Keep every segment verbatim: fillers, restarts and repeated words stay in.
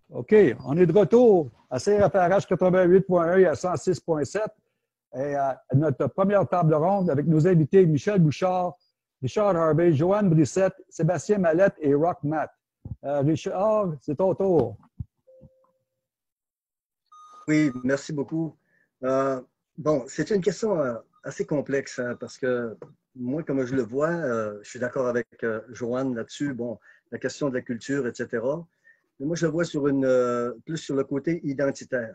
OK, on est de retour à C R F R H quatre-vingt-huit point un et à cent six point sept. Et à notre première table ronde avec nos invités Michel Bouchard, Richard Harvey, Joanne Brissette, Sébastien Mallette et Rock Matt. Euh, Richard, c'est ton tour. Oui, merci beaucoup. Euh, bon, c'est une question euh, assez complexe hein, parce que moi, comme je le vois, euh, je suis d'accord avec euh, Joanne là-dessus. Bon, la question de la culture, et cetera. Mais moi, je le vois sur une, euh, plus sur le côté identitaire.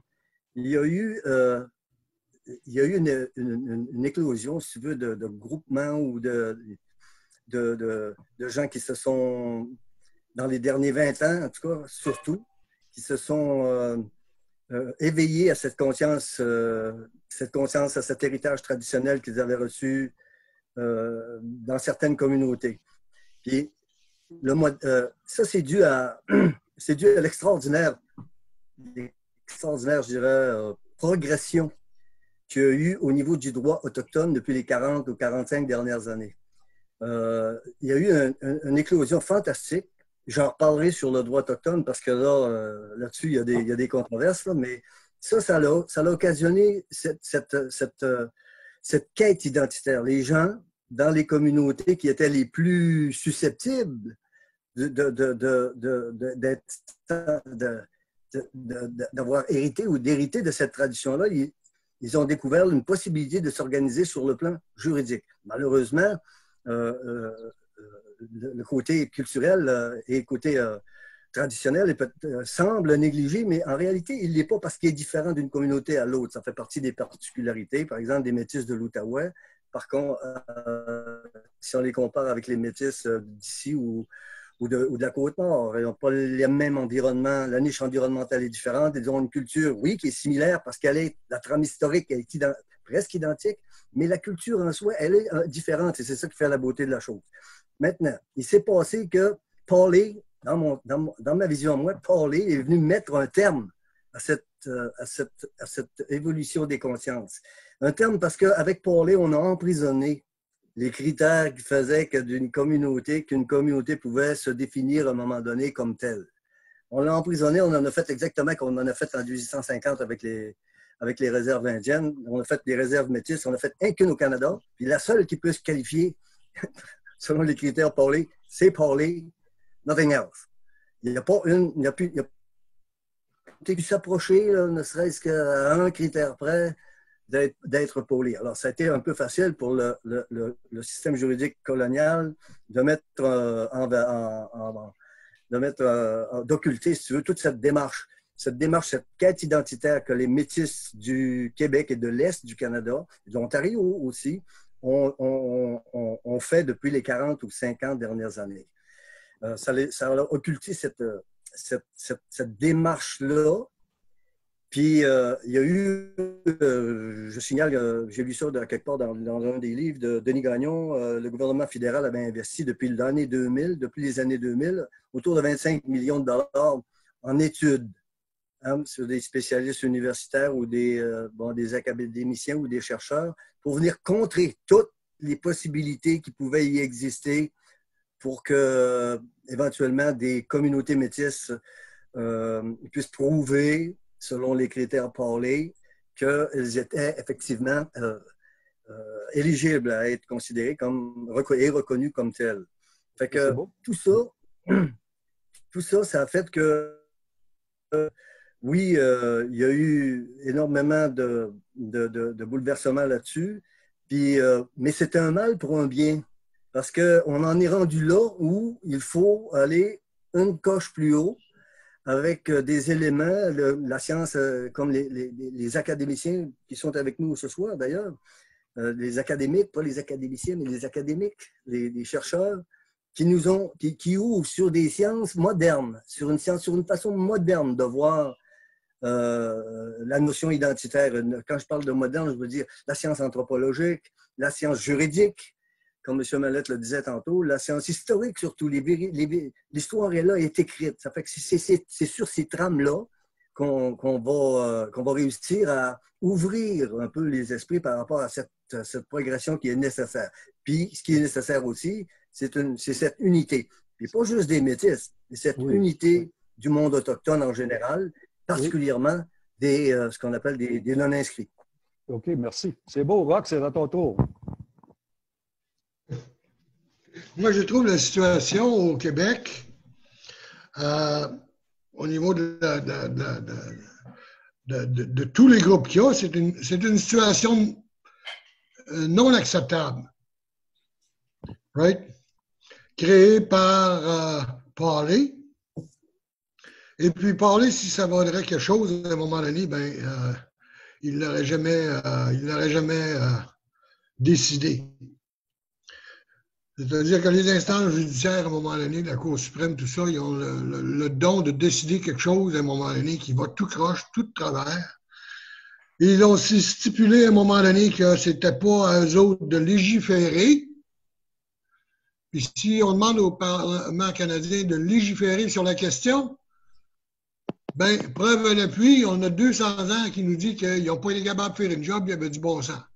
Il y a eu, euh, il y a eu une, une, une éclosion, si tu veux, de, de groupements ou de, de, de, de gens qui se sont, dans les derniers vingt ans, en tout cas, surtout, qui se sont euh, euh, éveillés à cette conscience, euh, cette conscience, à cet héritage traditionnel qu'ils avaient reçu euh, dans certaines communautés. Puis, le, euh, ça, c'est dû à, c'est dû à l'extraordinaire, l'extraordinaire, je dirais, euh, progression qu'il y a eu au niveau du droit autochtone depuis les quarante ou quarante-cinq dernières années. Euh, il y a eu un, un, une éclosion fantastique. J'en reparlerai sur le droit autochtone parce que là, euh, là-dessus, il y a des, il y a des controverses, là, mais ça, ça a, ça a occasionné cette, cette, cette, cette quête identitaire. Les gens dans les communautés qui étaient les plus susceptibles de, de, de, de, de, d'être, de, d'avoir hérité ou d'hériter de cette tradition-là, ils, ils ont découvert une possibilité de s'organiser sur le plan juridique. Malheureusement, euh, euh, le côté culturel euh, et le côté euh, traditionnel peut, euh, semble négligé, mais en réalité, il ne l'est pas parce qu'il est différent d'une communauté à l'autre. Ça fait partie des particularités, par exemple, des Métis de l'Outaouais. Par contre, euh, si on les compare avec les Métis euh, d'ici ou, ou, de, ou de la Côte-Nord, ils n'ont pas le même environnement. La niche environnementale est différente. Ils ont une culture, oui, qui est similaire parce qu'elle est, la trame historique est ident, presque identique, mais la culture en soi, elle est euh, différente et c'est ça qui fait la beauté de la chose. Maintenant, il s'est passé que Paulet, dans, mon, dans, mon, dans ma vision à moi, Paulet est venu mettre un terme à cette, euh, à cette, à cette évolution des consciences. Un terme parce qu'avec Paulet, on a emprisonné les critères qui faisaient que d'une communauté, qu'une communauté pouvait se définir à un moment donné comme telle. On l'a emprisonné, on en a fait exactement comme on en a fait en mille huit cent cinquante avec les, avec les réserves indiennes. On a fait des réserves métisses, on a fait un qu'une au Canada. Puis la seule qui peut se qualifier selon les critères Paulet, c'est Paulet, nothing else. Il n'y a pas une, il n'y a plus, il n'y a pu s'approcher, ne serait-ce qu'à un critère près, d'être Paulet. Alors, ça a été un peu facile pour le, le, le, le système juridique colonial de mettre euh, en, en, en, de mettre, euh, d'occulter, si tu veux, toute cette démarche, cette démarche, cette quête identitaire que les Métis du Québec et de l'Est du Canada, de l'Ontario aussi, ont on, on, on fait depuis les quarante ou cinquante dernières années. Euh, ça, les, ça a occulté cette, cette, cette, cette démarche-là. Puis, euh, il y a eu, euh, je signale, euh, j'ai lu ça de, quelque part dans, dans un des livres de Denis Gagnon, euh, le gouvernement fédéral avait investi depuis l'année deux mille, depuis les années deux mille, autour de vingt-cinq millions de dollars en études hein, sur des spécialistes universitaires ou des, euh, bon, des académiciens ou des chercheurs pour venir contrer toutes les possibilités qui pouvaient y exister pour que, éventuellement, des communautés métisses euh, puissent prouver selon les critères Paulet, qu'elles étaient effectivement euh, euh, éligibles à être considérées comme et reconnues comme telles. Fait que tout ça, tout ça, ça a fait que euh, oui, euh, il y a eu énormément de, de, de, de bouleversements là-dessus, puis, euh, mais c'était un mal pour un bien, parce qu'on en est rendu là où il faut aller une coche plus haut avec des éléments, le, la science, comme les, les, les académiciens qui sont avec nous ce soir d'ailleurs, euh, les académiques, pas les académiciens, mais les académiques, les, les chercheurs, qui nous ont, qui, qui ouvrent sur des sciences modernes, sur une science, sur une façon moderne de voir euh, la notion identitaire. Quand je parle de moderne, je veux dire la science anthropologique, la science juridique, comme M. Mallette le disait tantôt, la science historique surtout, l'histoire est là, est écrite. Ça fait que c'est sur ces trames-là qu'on qu'on va, euh, qu'on va réussir à ouvrir un peu les esprits par rapport à cette, cette progression qui est nécessaire. Puis, ce qui est nécessaire aussi, c'est cette unité. Puis pas juste des métis, mais cette oui. unité du monde autochtone en général, particulièrement des, euh, ce qu'on appelle des, des non-inscrits. OK, merci. C'est beau, Roch, c'est à ton tour. Moi, je trouve la situation au Québec, euh, au niveau de, de, de, de, de, de tous les groupes qu'il y a, c'est une, c'est une situation non acceptable. Right? Créée par euh, Parler. Et puis Parler, si ça vaudrait quelque chose à un moment donné, ben, euh, il n'aurait jamais, euh, il n'aurait jamais euh, décidé. C'est-à-dire que les instances judiciaires, à un moment donné, la Cour suprême, tout ça, ils ont le, le, le don de décider quelque chose à un moment donné qui va tout croche, tout de travers. Et ils ont aussi stipulé à un moment donné que c'était pas à eux autres de légiférer. Puis si on demande au Parlement canadien de légiférer sur la question, ben, preuve à l'appui, on a deux cents ans qui nous dit qu'ils n'ont pas été capables de faire une job, il y avait du bon sens.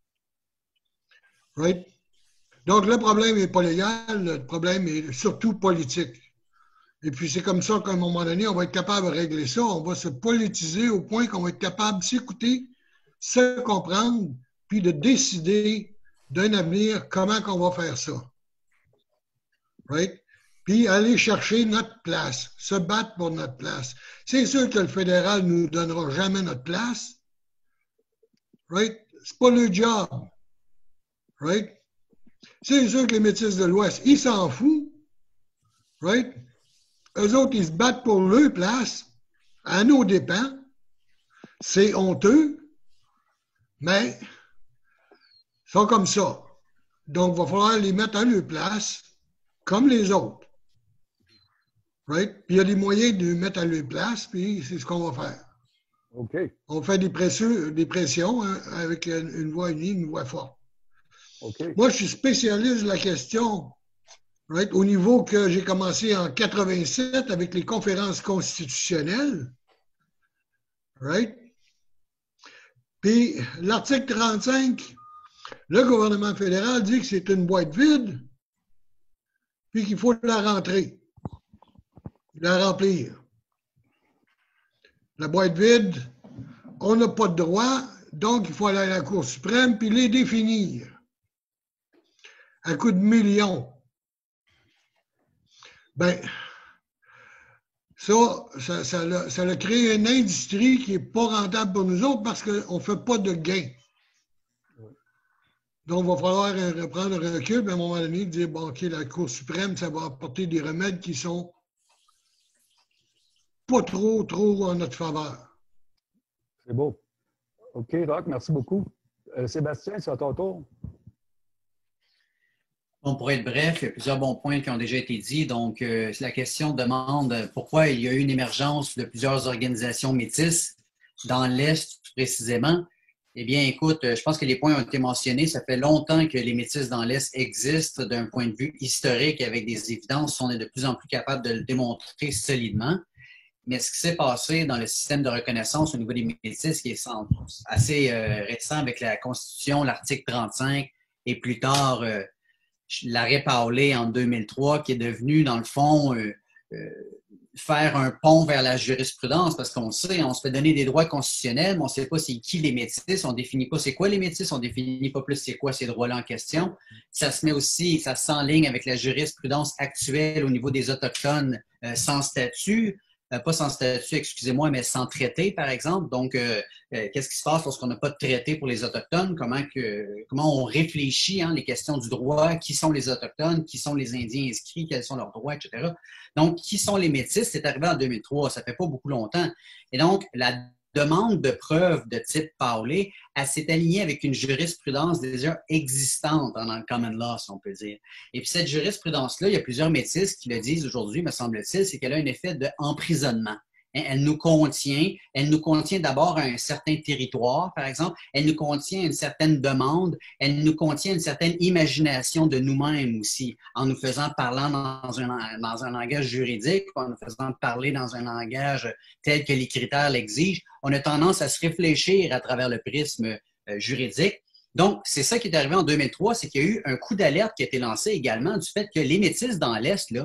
Right? Donc, le problème n'est pas légal, le problème est surtout politique. Et puis, c'est comme ça qu'à un moment donné, on va être capable de régler ça. On va se politiser au point qu'on va être capable de s'écouter, se comprendre, puis de décider d'un avenir comment qu'on va faire ça. Right? Puis, aller chercher notre place, se battre pour notre place. C'est sûr que le fédéral ne nous donnera jamais notre place. Right? C'est pas le job. Right? C'est sûr que les Métis de l'Ouest, ils s'en foutent. Right? Eux autres, ils se battent pour leur place, à nos dépens. C'est honteux, mais ils sont comme ça. Donc, il va falloir les mettre à leur place, comme les autres. Right? Puis il y a des moyens de les mettre à leur place, puis c'est ce qu'on va faire. OK. On fait des pressions, des pressions hein, avec une, une voix unie, une voix forte. Okay. Moi, je suis spécialiste de la question, right, au niveau que j'ai commencé en quatre-vingt-sept avec les conférences constitutionnelles. Right? Puis l'article trente-cinq, le gouvernement fédéral dit que c'est une boîte vide, puis qu'il faut la rentrer, la remplir. La boîte vide, on n'a pas de droit, donc il faut aller à la Cour suprême puis les définir. À coup de millions. Ben, ça, ça, ça, a, ça a créé une industrie qui n'est pas rentable pour nous autres parce qu'on ne fait pas de gains. Donc, il va falloir reprendre un recul, mais à un moment donné, dire, bon, OK, la Cour suprême, ça va apporter des remèdes qui sont pas trop, trop en notre faveur. C'est beau. OK, Roch, merci beaucoup. Euh, Sébastien, c'est à ton tour. Bon, pour être bref, il y a plusieurs bons points qui ont déjà été dits. Donc, euh, la question demande pourquoi il y a eu une émergence de plusieurs organisations métisses dans l'Est précisément. Eh bien, écoute, je pense que les points ont été mentionnés. Ça fait longtemps que les métis dans l'Est existent d'un point de vue historique avec des évidences. On est de plus en plus capable de le démontrer solidement. Mais ce qui s'est passé dans le système de reconnaissance au niveau des métis, qui est assez euh, récent avec la Constitution, l'article trente-cinq, et plus tard, euh, l'arrêt Paulé en deux mille trois, qui est devenu, dans le fond, euh, euh, faire un pont vers la jurisprudence, parce qu'on sait, on se fait donner des droits constitutionnels, mais on ne sait pas c'est qui les métis, on ne définit pas c'est quoi les métis, on ne définit pas plus c'est quoi ces droits-là en question. Ça se met aussi, ça s'enligne avec la jurisprudence actuelle au niveau des Autochtones euh, sans statut. Euh, pas sans statut, excusez-moi, mais sans traité, par exemple. Donc, euh, euh, qu'est-ce qui se passe lorsqu'on n'a pas de traité pour les Autochtones? Comment, que, comment on réfléchit, hein, les questions du droit, qui sont les Autochtones, qui sont les Indiens inscrits, quels sont leurs droits, et cetera. Donc, qui sont les Métis? C'est arrivé en deux mille trois, ça fait pas beaucoup longtemps. Et donc, la demande de preuves de type Paulé, elle s'est alignée avec une jurisprudence déjà existante dans le common law, si on peut dire. Et puis cette jurisprudence-là, il y a plusieurs métis qui le disent aujourd'hui, me semble-t-il, c'est qu'elle a un effet d'emprisonnement. Elle nous contient, elle nous contient d'abord un certain territoire, par exemple, elle nous contient une certaine demande, elle nous contient une certaine imagination de nous-mêmes aussi, en nous faisant parler dans un, dans un langage juridique, en nous faisant parler dans un langage tel que les critères l'exigent. On a tendance à se réfléchir à travers le prisme euh, juridique. Donc, c'est ça qui est arrivé en deux mille trois, c'est qu'il y a eu un coup d'alerte qui a été lancé également du fait que les métis dans l'Est, là,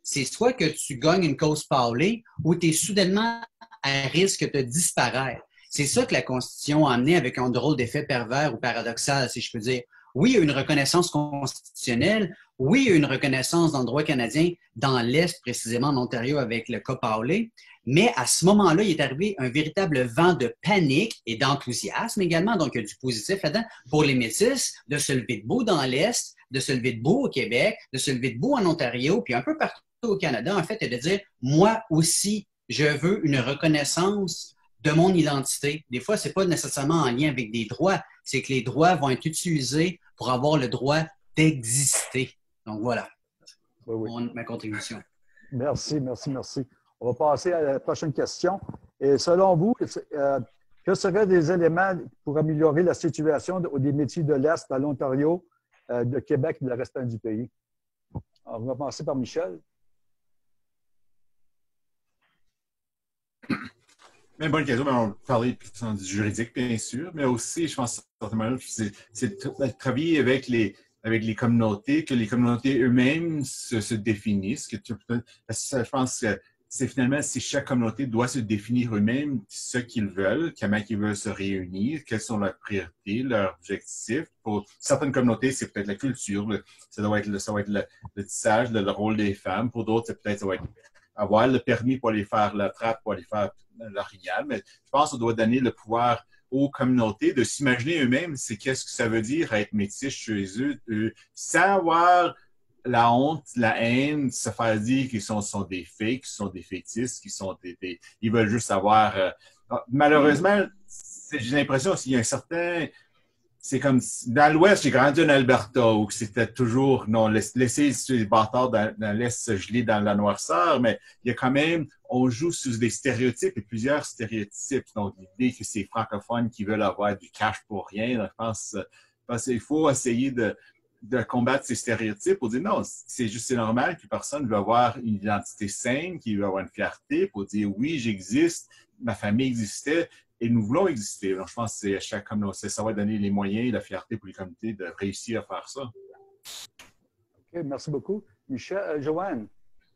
c'est soit que tu gagnes une cause Paulée ou tu es soudainement à risque de disparaître. C'est ça que la Constitution a amené avec un drôle d'effet pervers ou paradoxal, si je peux dire. Oui, il y a une reconnaissance constitutionnelle. Oui, il y a une reconnaissance dans le droit canadien, dans l'Est, précisément en Ontario, avec le cas Paulé. Mais à ce moment-là, il est arrivé un véritable vent de panique et d'enthousiasme également. Donc, il y a du positif là-dedans pour les Métis de se lever debout dans l'Est, de se lever debout au Québec, de se lever debout en Ontario, puis un peu partout au Canada, en fait, et de dire, moi aussi, je veux une reconnaissance de mon identité. Des fois, ce n'est pas nécessairement en lien avec des droits, c'est que les droits vont être utilisés pour avoir le droit d'exister. Donc voilà, oui, oui. Mon, ma contribution. Merci, merci, merci. On va passer à la prochaine question. Et selon vous, euh, que seraient des éléments pour améliorer la situation des métiers de l'Est à l'Ontario, euh, de Québec et le restant du pays? Alors, on va commencer par Michel. Mais bonne question. On va parler du juridique, bien sûr, mais aussi, je pense, certainement, c'est de travailler avec les, avec les communautés, que les communautés eux-mêmes se, se définissent. Que tu, je pense que c'est finalement, si chaque communauté doit se définir eux-mêmes ce qu'ils veulent, comment ils veulent se réunir, quelles sont leurs priorités, leurs objectifs. Pour certaines communautés, c'est peut-être la culture, le, ça doit être, le, ça va être le, le tissage, le, le rôle des femmes. Pour d'autres, c'est peut-être ça va être avoir le permis pour aller faire la trappe, pour aller faire l'orignal. Mais je pense qu'on doit donner le pouvoir aux communautés de s'imaginer eux-mêmes c'est qu'est-ce que ça veut dire être métis chez eux, eux sans avoir la honte, la haine, se faire dire qu'ils sont, sont des fakes, qu'ils sont des fétistes, qu'ils sont des, des... Ils veulent juste avoir... Euh... Malheureusement, j'ai l'impression qu'il y a un certain... C'est comme... Dans l'Ouest, j'ai grandi en Alberta, où c'était toujours... Non, laisser les bâtards dans, dans l'Est se geler dans la noirceur, mais il y a quand même... On joue sur des stéréotypes et plusieurs stéréotypes. Donc, l'idée que c'est francophones qui veulent avoir du cash pour rien, je pense, je pense qu'il faut essayer de... de combattre ces stéréotypes pour dire non, c'est juste c'est normal que personne veut avoir une identité saine, qui veut avoir une fierté pour dire oui, j'existe, ma famille existait et nous voulons exister. Donc, je pense que c'est à chaque communauté, ça va donner les moyens et la fierté pour les communautés de réussir à faire ça. OK, merci beaucoup. Michel, euh, Joanne.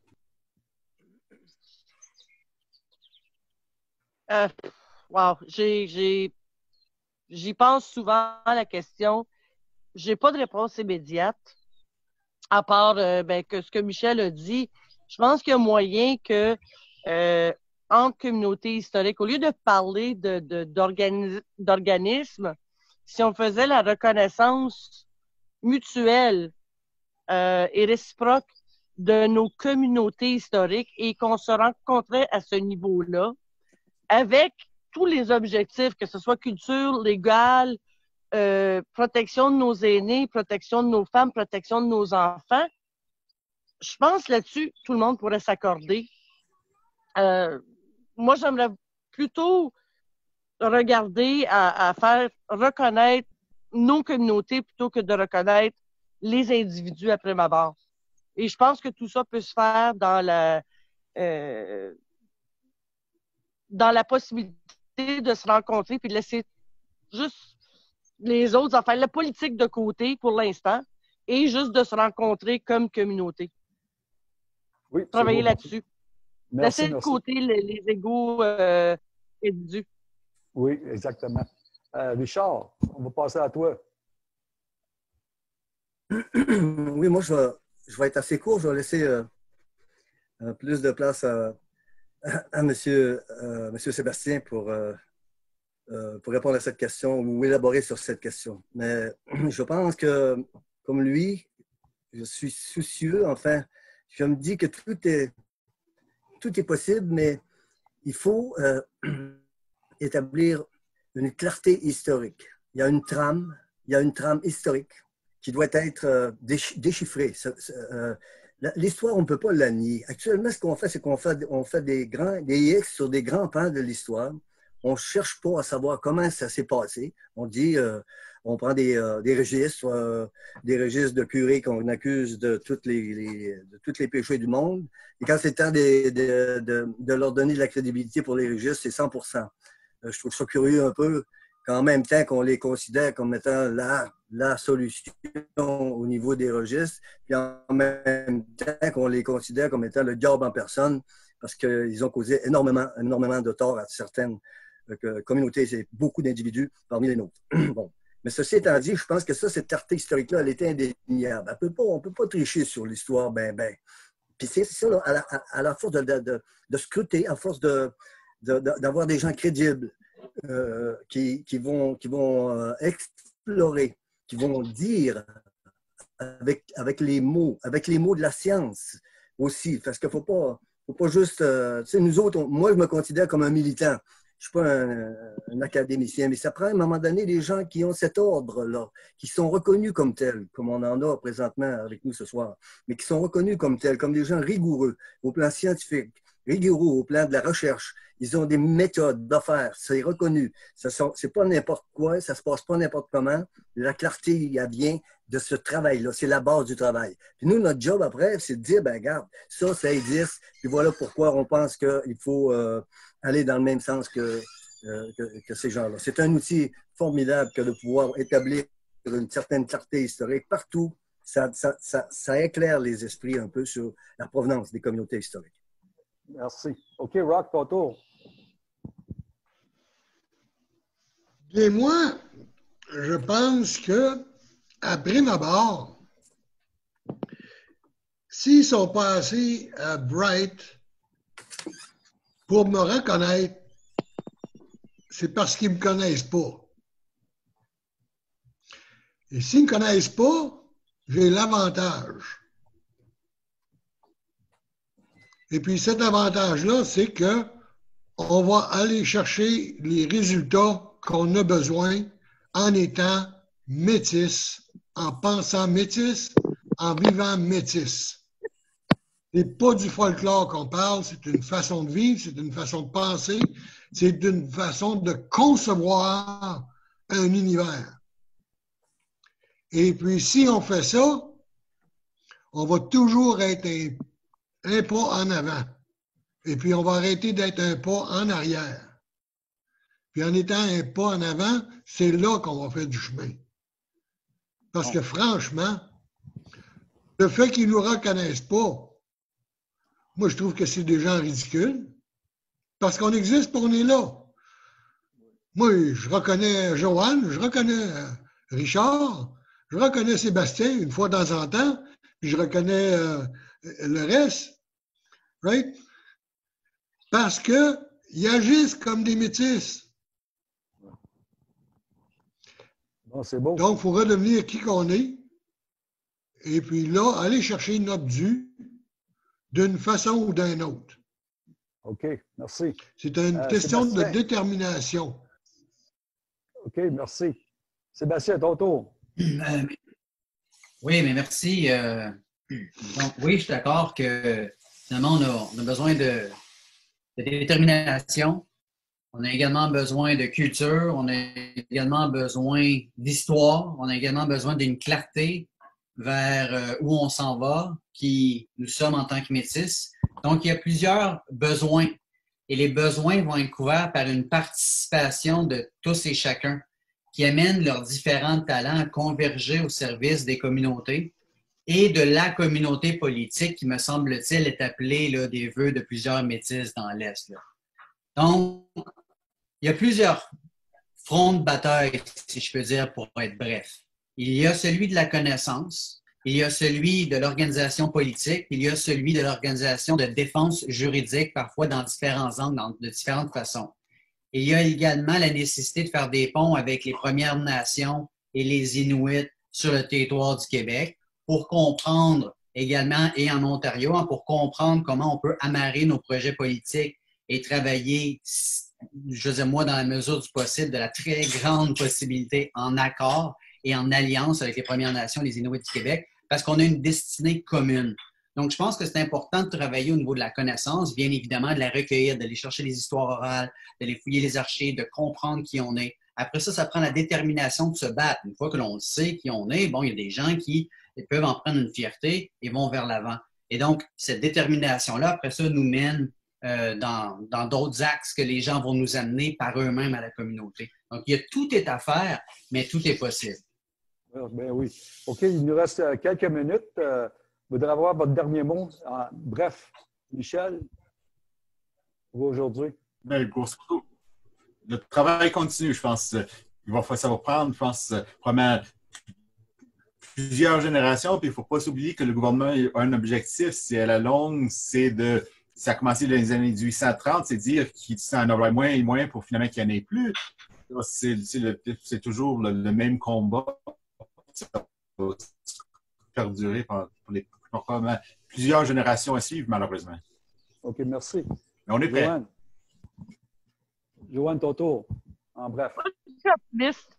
Euh, wow, j'ai, j'ai, j'y pense souvent à la question. J'ai pas de réponse immédiate, à part euh, ben, que ce que Michel a dit. Je pense qu'il y a moyen que, euh, entre communautés historiques, au lieu de parler de, de, d'organi- d'organismes, si on faisait la reconnaissance mutuelle euh, et réciproque de nos communautés historiques et qu'on se rencontrait à ce niveau-là, avec tous les objectifs, que ce soit culture, légal, Euh, protection de nos aînés, protection de nos femmes, protection de nos enfants. Je pense là-dessus, tout le monde pourrait s'accorder. Euh, moi, j'aimerais plutôt regarder à, à faire reconnaître nos communautés plutôt que de reconnaître les individus après ma barre. Et je pense que tout ça peut se faire dans la euh, dans la possibilité de se rencontrer puis de laisser juste les autres affaires, la politique de côté pour l'instant, et juste de se rencontrer comme communauté. Oui, travailler beau, là-dessus. Merci, Laisser de merci. côté les, les égos euh, individus. Oui, exactement. Euh, Richard, on va passer à toi. Oui, moi, je vais, je vais être assez court. Je vais laisser euh, plus de place à, à, à monsieur, euh, monsieur Sébastien pour... Euh, Euh, pour répondre à cette question ou élaborer sur cette question. Mais je pense que, comme lui, je suis soucieux. Enfin, je me dis que tout est, tout est possible, mais il faut euh, établir une clarté historique. Il y a une trame, il y a une trame historique qui doit être euh, déchiffrée. Euh, L'histoire, on ne peut pas la nier. Actuellement, ce qu'on fait, c'est qu'on fait, on fait des, grands, des X sur des grands pans de l'histoire. On ne cherche pas à savoir comment ça s'est passé. On dit, euh, on prend des, euh, des registres, euh, des registres de curés qu'on accuse de, toutes les, les, de tous les péchés du monde. Et quand c'est temps de, de, de, de leur donner de la crédibilité pour les registres, c'est cent pour cent. Euh, je trouve ça curieux un peu qu'en même temps qu'on les considère comme étant la, la solution au niveau des registres, puis en même temps qu'on les considère comme étant le diable en personne, parce qu'ils ont causé énormément, énormément de tort à certaines euh, communautés et beaucoup d'individus parmi les nôtres. Bon. Mais ceci étant dit, je pense que ça, cette clarté historique-là, elle était indéniable. Elle peut pas, on ne peut pas tricher sur l'histoire, ben, ben. Puis c'est ça, là, à, la, à la force de, de, de, de scruter, à force de, de, de, d'avoir des gens crédibles euh, qui, qui vont, qui vont euh, explorer, qui vont dire avec, avec les mots, avec les mots de la science aussi. Parce qu'il ne faut pas, faut pas juste... Euh, tu sais, nous autres, on, moi, je me considère comme un militant. Je ne suis pas un, un académicien, mais ça prend à un moment donné des gens qui ont cet ordre-là, qui sont reconnus comme tels, comme on en a présentement avec nous ce soir, mais qui sont reconnus comme tels, comme des gens rigoureux au plan scientifique, rigoureux au plan de la recherche. Ils ont des méthodes d'affaires, c'est reconnu. Ce n'est pas n'importe quoi, ça ne se passe pas n'importe comment. La clarté, elle vient de ce travail-là. C'est la base du travail. Puis nous, notre job après, c'est de dire, ben regarde, ça, ça existe. Puis voilà pourquoi on pense qu'il faut euh, aller dans le même sens que, euh, que, que ces gens-là. C'est un outil formidable que de pouvoir établir une certaine clarté historique partout. Ça, ça, ça, ça éclaire les esprits un peu sur la provenance des communautés historiques. Merci. OK, Rock, ton tour. Et moi, je pense que, à prime abord, s'ils sont passés à Bright pour me reconnaître, c'est parce qu'ils ne me connaissent pas. Et s'ils ne me connaissent pas, j'ai l'avantage. Et puis cet avantage-là, c'est que on va aller chercher les résultats qu'on a besoin en étant métis, en pensant métis, en vivant métis. Ce n'est pas du folklore qu'on parle, c'est une façon de vivre, c'est une façon de penser, c'est une façon de concevoir un univers. Et puis, si on fait ça, on va toujours être un, un pas en avant. Et puis, on va arrêter d'être un pas en arrière. Puis, en étant un pas en avant, c'est là qu'on va faire du chemin. Parce que franchement, le fait qu'ils ne nous reconnaissent pas, moi, je trouve que c'est des gens ridicules. Parce qu'on existe, puis on est là. Moi, je reconnais Joanne, je reconnais Richard, je reconnais Sébastien une fois de temps en temps, puis je reconnais euh, le reste. Right? Parce qu'ils agissent comme des métis. Bon, c'est beau. Donc, il faut redevenir qui qu'on est. Et puis là, aller chercher notre dû d'une façon ou d'une autre. OK, merci. C'est une euh, question Sébastien. de détermination. OK, merci. Sébastien, ton tour. Euh, oui, mais merci. Euh, donc, oui, je suis d'accord que finalement, on a, on a besoin de, de détermination. On a également besoin de culture. On a également besoin d'histoire. On a également besoin d'une clarté vers euh, où on s'en va, qui nous sommes en tant que métis. Donc, il y a plusieurs besoins. Et les besoins vont être couverts par une participation de tous et chacun qui amènent leurs différents talents à converger au service des communautés et de la communauté politique qui, me semble-t-il, est appelée là, des vœux de plusieurs métis dans l'Est. Là. Donc, il y a plusieurs fronts de bataille, si je peux dire, pour être bref. Il y a celui de la connaissance, il y a celui de l'organisation politique, il y a celui de l'organisation de défense juridique, parfois dans différents angles, de différentes façons. Il y a également la nécessité de faire des ponts avec les Premières Nations et les Inuits sur le territoire du Québec pour comprendre également, et en Ontario, pour comprendre comment on peut amarrer nos projets politiques et travailler, je veux dire, moi, dans la mesure du possible, de la très grande possibilité en accord et en alliance avec les Premières Nations et les Inuits du Québec, parce qu'on a une destinée commune. Donc, je pense que c'est important de travailler au niveau de la connaissance, bien évidemment, de la recueillir, d'aller chercher les histoires orales, d'aller fouiller les archives, de comprendre qui on est. Après ça, ça prend la détermination de se battre. Une fois que l'on sait qui on est, bon, il y a des gens qui peuvent en prendre une fierté et vont vers l'avant. Et donc, cette détermination-là, après ça, nous mène euh, dans dans d'autres axes que les gens vont nous amener par eux-mêmes à la communauté. Donc, il y a, tout est à faire, mais tout est possible. Ben oui. OK, il nous reste quelques minutes. Euh, je voudrais avoir votre dernier mot. En bref, Michel, pour aujourd'hui. Bien, grosso, le travail continue, je pense. Il va, ça va prendre, je pense, probablement plusieurs générations, puis il ne faut pas s'oublier que le gouvernement a un objectif, c'est à la longue, c'est de, ça a commencé dans les années mille huit cent trente, c'est dire qu'il en aura moins et moins pour finalement qu'il n'y en ait plus. C'est, c'est, le, c'est toujours le, le même combat. Ça va perdurer pour, les, pour plusieurs générations à suivre, malheureusement. OK, merci. Mais on est prêt. Joanne, Joanne ton tour, en bref. Moi, je suis optimiste.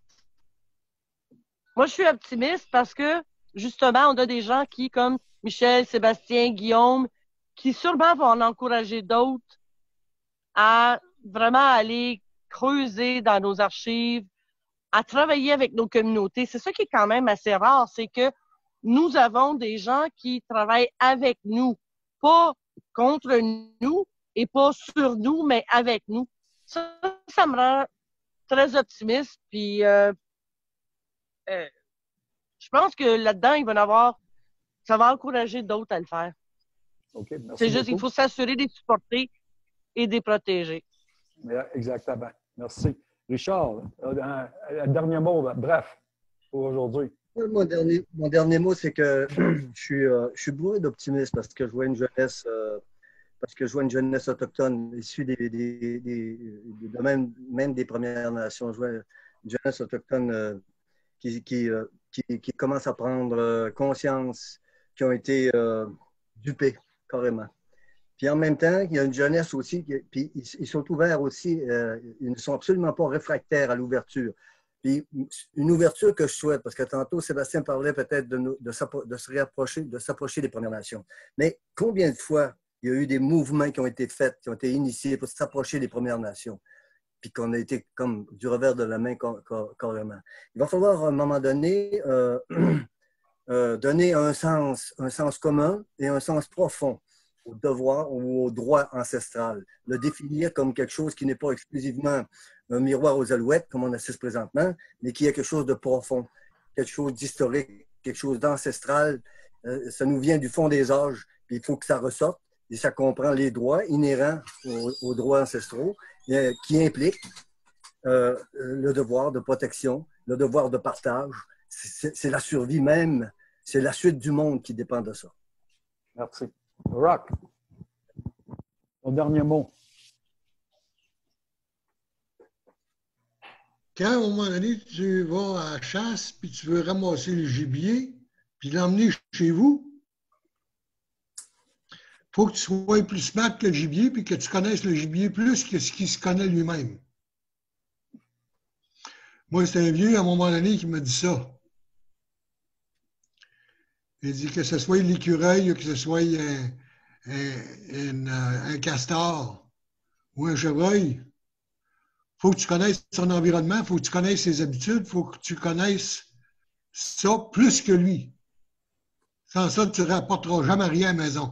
Moi, je suis optimiste parce que, justement, on a des gens qui, comme Michel, Sébastien, Guillaume, qui sûrement vont en encourager d'autres à vraiment aller creuser dans nos archives, à travailler avec nos communautés. C'est ça qui est quand même assez rare, c'est que nous avons des gens qui travaillent avec nous, pas contre nous et pas sur nous, mais avec nous. Ça, ça me rend très optimiste, puis euh, euh, je pense que là-dedans, il va y en avoir, ça va encourager d'autres à le faire. Okay, merci c'est juste beaucoup. qu'il faut s'assurer de les supporter et de les protéger. Exactement. Merci. Richard, un, un dernier mot, bref, pour aujourd'hui. Mon dernier, mon dernier mot, c'est que je suis, euh, je suis bourré d'optimisme parce que je vois une jeunesse, euh, parce que je vois une jeunesse autochtone issue des, des, des, des, de même, même des Premières Nations. Je vois une jeunesse autochtone euh, qui, qui, euh, qui, qui commence à prendre euh, conscience, qui ont été euh, dupés carrément. Puis en même temps, il y a une jeunesse aussi, qui, puis ils, ils sont ouverts aussi, euh, ils ne sont absolument pas réfractaires à l'ouverture. Puis une ouverture que je souhaite, parce que tantôt, Sébastien parlait peut-être de, nous, de, de se réapprocher, de s'approcher des Premières Nations. Mais combien de fois il y a eu des mouvements qui ont été faits, qui ont été initiés pour s'approcher des Premières Nations, puis qu'on a été comme du revers de la main carrément. Il va falloir à un moment donné euh, euh, donner un sens, un sens commun et un sens profond au devoir ou au droit ancestral. Le définir comme quelque chose qui n'est pas exclusivement un miroir aux alouettes, comme on assiste présentement, mais qui est quelque chose de profond, quelque chose d'historique, quelque chose d'ancestral. Euh, ça nous vient du fond des âges, puis il faut que ça ressorte, et ça comprend les droits inhérents aux, aux droits ancestraux, euh, qui impliquent euh, le devoir de protection, le devoir de partage. C'est, c'est la survie même, c'est la suite du monde qui dépend de ça. Merci. Rock, ton dernier mot. Quand, à un moment donné, tu vas à la chasse, puis tu veux ramasser le gibier, puis l'emmener chez vous, il faut que tu sois plus smart que le gibier, puis que tu connaisses le gibier plus que ce qu'il se connaît lui-même. Moi, c'est un vieux, à un moment donné, qui m'a dit ça. Il dit que ce soit l'écureuil, que ce soit un, un, un, un castor ou un chevreuil, il faut que tu connaisses son environnement, il faut que tu connaisses ses habitudes, il faut que tu connaisses ça plus que lui. Sans ça, tu ne rapporteras jamais rien à la maison.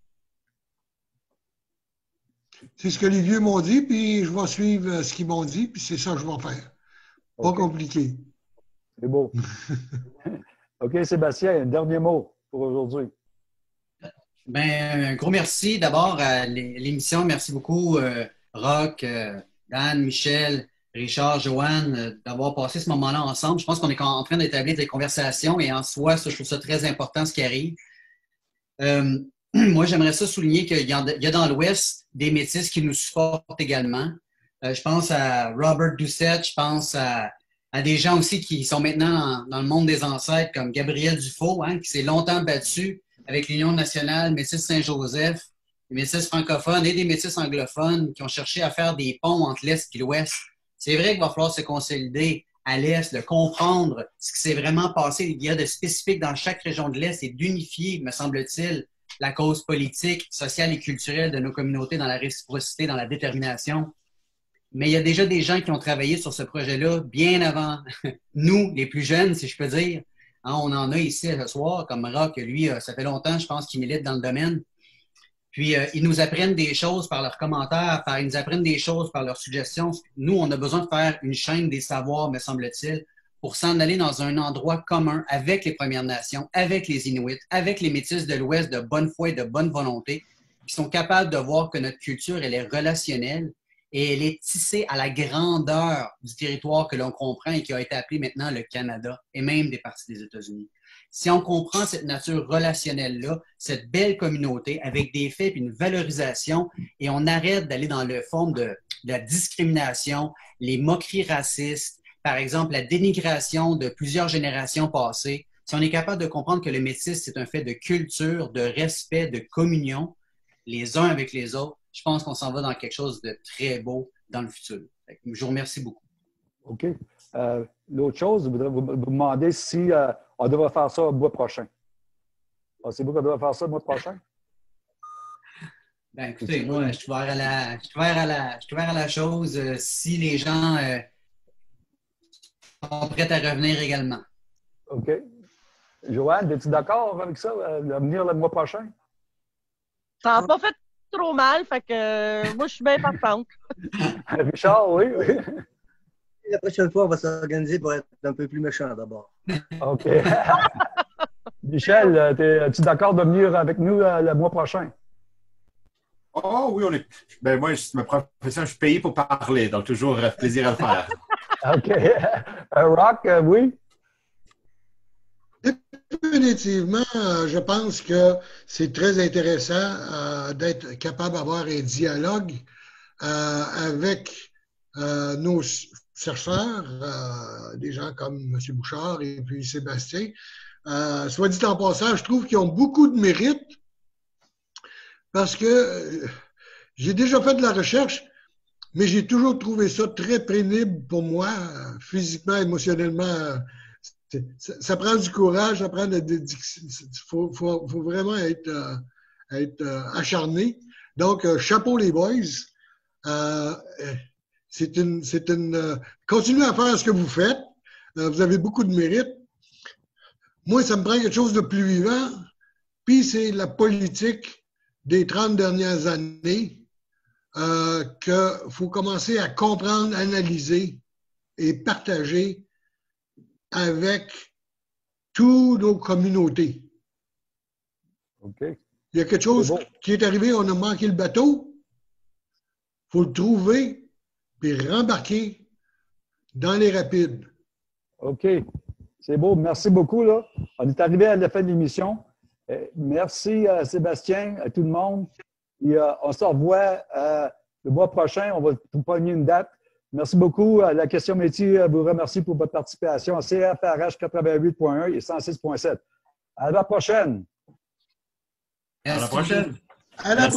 C'est ce que les vieux m'ont dit, puis je vais suivre ce qu'ils m'ont dit, puis c'est ça que je vais faire. Pas okay. Compliqué. C'est beau. OK, Sébastien, un dernier mot pour aujourd'hui. Bien, un gros merci d'abord à l'émission. Merci beaucoup, euh, Rock, euh, Dan, Michel, Richard, Joanne, euh, d'avoir passé ce moment-là ensemble. Je pense qu'on est en train d'établir des conversations et en soi, ça, je trouve ça très important ce qui arrive. Euh, moi, j'aimerais ça souligner qu'il y a, il y a dans l'Ouest des métis qui nous supportent également. Euh, je pense à Robert Doucette, je pense à à des gens aussi qui sont maintenant dans le monde des ancêtres, comme Gabriel Dufault, hein, qui s'est longtemps battu avec l'Union nationale Métis Saint-Joseph, les métis francophones et des métis anglophones qui ont cherché à faire des ponts entre l'Est et l'Ouest. C'est vrai qu'il va falloir se consolider à l'Est, de comprendre ce qui s'est vraiment passé, il y a de spécifique dans chaque région de l'Est et d'unifier, me semble-t-il, la cause politique, sociale et culturelle de nos communautés dans la réciprocité, dans la détermination. Mais il y a déjà des gens qui ont travaillé sur ce projet-là bien avant nous, les plus jeunes, si je peux dire. Hein, on en a ici ce soir, comme Rock, lui, ça fait longtemps, je pense, qu'il milite dans le domaine. Puis, euh, ils nous apprennent des choses par leurs commentaires, par, ils nous apprennent des choses par leurs suggestions. Nous, on a besoin de faire une chaîne des savoirs, me semble-t-il, pour s'en aller dans un endroit commun avec les Premières Nations, avec les Inuits, avec les Métis de l'Ouest de bonne foi et de bonne volonté, qui sont capables de voir que notre culture, elle est relationnelle et elle est tissée à la grandeur du territoire que l'on comprend et qui a été appelé maintenant le Canada et même des parties des États-Unis. Si on comprend cette nature relationnelle-là, cette belle communauté avec des faits et une valorisation, et on arrête d'aller dans le fond de, de la discrimination, les moqueries racistes, par exemple la dénigration de plusieurs générations passées, si on est capable de comprendre que le métis, c'est un fait de culture, de respect, de communion, les uns avec les autres, je pense qu'on s'en va dans quelque chose de très beau dans le futur. Je vous remercie beaucoup. OK. Euh, L'autre chose, je voudrais vous, vous demander si euh, on devrait faire ça le mois prochain. Pensez-vous qu'on devrait faire ça le mois prochain? Ben, écoutez, moi, je suis ouvert à la, je suis ouvert à la, je suis ouvert à la chose euh, si les gens euh, sont prêts à revenir également. OK. Joanne, es-tu d'accord avec ça, euh, de venir le mois prochain? Ça n'a pas fait trop mal, fait que euh, moi, je suis bien partante. Richard, oui, oui. La prochaine fois, on va s'organiser pour être un peu plus méchant d'abord. OK. Michel, es-tu d'accord de venir avec nous euh, le mois prochain? Oh oui, on est. Ben moi, je, ma profession, je suis payé pour parler, donc toujours euh, plaisir à le faire. OK. Euh, Rock, euh, oui? Définitivement, je pense que c'est très intéressant euh, d'être capable d'avoir un dialogue euh, avec euh, nos chercheurs, euh, des gens comme M. Bouchard et puis Sébastien. Euh, soit dit en passant, je trouve qu'ils ont beaucoup de mérite parce que euh, j'ai déjà fait de la recherche, mais j'ai toujours trouvé ça très pénible pour moi, euh, physiquement, émotionnellement. Euh, Ça, ça prend du courage, ça prend de, de, de faut, faut, faut vraiment être, euh, être euh, acharné. Donc, euh, chapeau les boys. Euh, c'est une, c'est une. Euh, continuez à faire ce que vous faites. Euh, vous avez beaucoup de mérite. Moi, ça me prend quelque chose de plus vivant. Puis c'est la politique des trente dernières années euh, qu'il faut commencer à comprendre, analyser et partager avec toutes nos communautés. OK. Il y a quelque chose bon. qui est arrivé, on a manqué le bateau. Il faut le trouver puis rembarquer dans les rapides. OK. C'est beau. Merci beaucoup. Là. On est arrivé à la fin de l'émission. Euh, merci à Sébastien, à tout le monde. Et, euh, on se revoit euh, le mois prochain. On va vous pogner une date. Merci beaucoup. La question métier vous remercie pour votre participation à C F R H quatre-vingt-huit point un et cent six point sept. À la prochaine. À la prochaine. À la